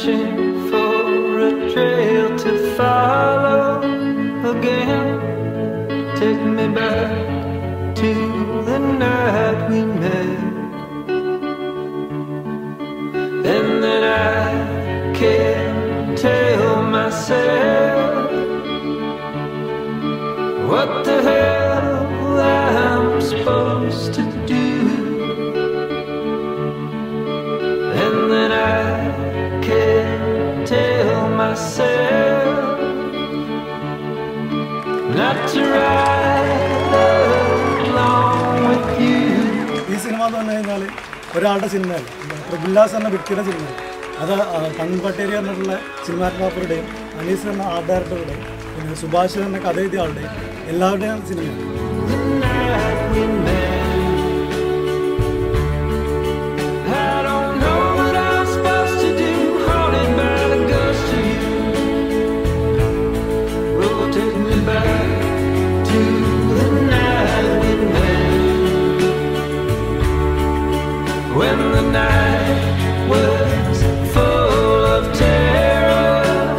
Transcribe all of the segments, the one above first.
searching for a trail to follow again. Take me back to the night we met, and then I can't tell myself what the hell I'm supposed to do, and then I can't tell myself not to ride along with you. ഈ cinema എന്ന് പറഞ്ഞു കഴിഞ്ഞാൽ ഒരാളുടെ സിനിമയല്ല, പ്രഭുല്ലാസ് എന്ന വ്യക്തിയുടെ സിനിമയാണ്. അത് പൺപട്ടേരി പറഞ്ഞിട്ടുള്ള സിനിമാറ്റോഗ്രാഫറുടെയും അനീസ് എന്ന ആർട്ട് ഡയറക്ടറുടെയും പിന്നെ സുഭാഷ് എന്ന കഥ എഴുതിയ ആളുടെയും എല്ലാവരുടെയും സിനിമയാണ്. When the night was full of terror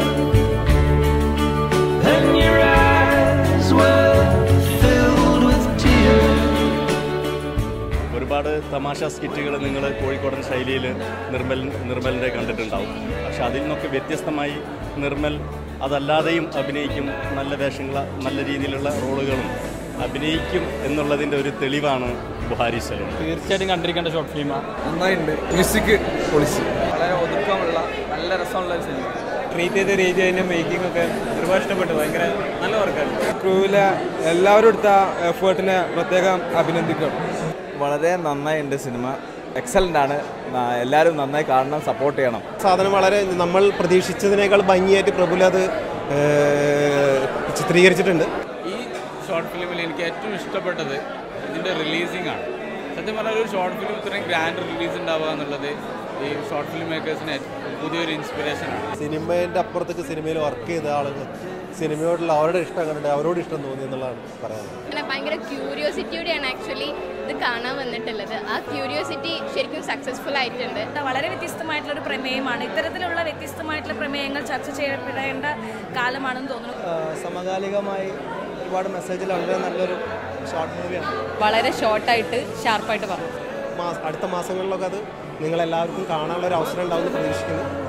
and your eyes were filled with tears. ഒരുപാട് തമാശ സ്കിറ്റുകൾ നിങ്ങൾ കോഴിക്കോടൻ ശൈലിയിൽ നിർമ്മലിൻ്റെ കണ്ടിട്ടുണ്ടാവും. പക്ഷെ അതിൽ നിന്നൊക്കെ വ്യത്യസ്തമായി നിർമ്മൽ അതല്ലാതെയും അഭിനയിക്കും. നല്ല വേഷങ്ങൾ, നല്ല രീതിയിലുള്ള റോളുകളും അഭിനയിക്കും എന്നുള്ളതിൻ്റെ ഒരു തെളിവാണ് ബുഹാരി സലൂൺ. തീർച്ചയായിട്ടും കണ്ടിരിക്കേണ്ട ഷോർട്ട് ഫിലിമാണ്. നന്നായിട്ടുണ്ട്. മ്യൂസിക് പൊളിച്ച് വളരെ ഒതുക്കമുള്ള നല്ല രസമുള്ള ഒരു സിനിമ. ട്രീറ്റ് ചെയ്ത രീതി, അതിൻ്റെ മേക്കിംഗ് ഒക്കെ ഒരുപാട് ഇഷ്ടപ്പെട്ടു. ഭയങ്കര നല്ല വർക്കാണ്. ക്രൂവിലെ എല്ലാവരും എടുത്ത എഫേർട്ടിനെ പ്രത്യേകം അഭിനന്ദിക്കണം. വളരെ നന്നായിട്ടുണ്ട് സിനിമ. എക്സലൻ്റ് ആണ്. എല്ലാവരും നന്നായി കാണണം, സപ്പോർട്ട് ചെയ്യണം. സാധനം വളരെ നമ്മൾ പ്രതീക്ഷിച്ചതിനേക്കാൾ ഭംഗിയായിട്ട് പ്രഭുല അത് ചിത്രീകരിച്ചിട്ടുണ്ട്. ഈ ഷോർട്ട് ഫിലിമിൽ എനിക്ക് ഏറ്റവും ഇഷ്ടപ്പെട്ടത് ഇതിൻ്റെ റിലീസിംഗ് ആണ്. സത്യം പറഞ്ഞാൽ ഒരു ഷോർട്ട് ഫിലിം ഇത്രയും ഗ്രാൻഡ് റിലീസ് ഉണ്ടാവുക എന്നുള്ളത് ഈ ഷോർട്ട് ഫിലിം മേക്കേഴ്സിന് പുതിയൊരു ഇൻസ്പിറേഷനാണ്. സിനിമേൻ്റെ അപ്പുറത്തേക്ക് സിനിമയിൽ വർക്ക് ചെയ്ത ആളുകൾ സിനിമയോടുള്ള അവരുടെ ഇഷ്ടം കണ്ടിട്ട് അവരോട് ഇഷ്ടം തോന്നി എന്നുള്ളതാണ് പറയാനുള്ളത്. ഭയങ്കര ക്യൂരിയോസിറ്റിയോടെയാണ് ആക്ച്വലി ഇത് കാണാൻ വന്നിട്ടുള്ളത്. ആ ക്യൂരിയോസിറ്റി ശരിക്കും സക്സസ്ഫുൾ ആയിട്ടുണ്ട്. വളരെ വ്യത്യസ്തമായിട്ടുള്ളൊരു പ്രമേയമാണ്. ഇത്തരത്തിലുള്ള വ്യത്യസ്തമായിട്ടുള്ള പ്രമേയങ്ങൾ ചർച്ച ചെയ്യപ്പെടേണ്ട കാലമാണെന്ന് തോന്നുന്നു. സമകാലികമായി ഒരുപാട് മെസ്സേജിൽ വളരെ നല്ലൊരു ഷോർട്ട് മൂവിയാണ്. വളരെ ഷോർട്ടായിട്ട് ഷാർപ്പായിട്ട് പറഞ്ഞു. അടുത്ത മാസങ്ങളിലൊക്കെ അത് നിങ്ങളെല്ലാവർക്കും കാണാനുള്ള ഒരു അവസരം ഉണ്ടാവുമെന്ന് പ്രതീക്ഷിക്കുന്നു.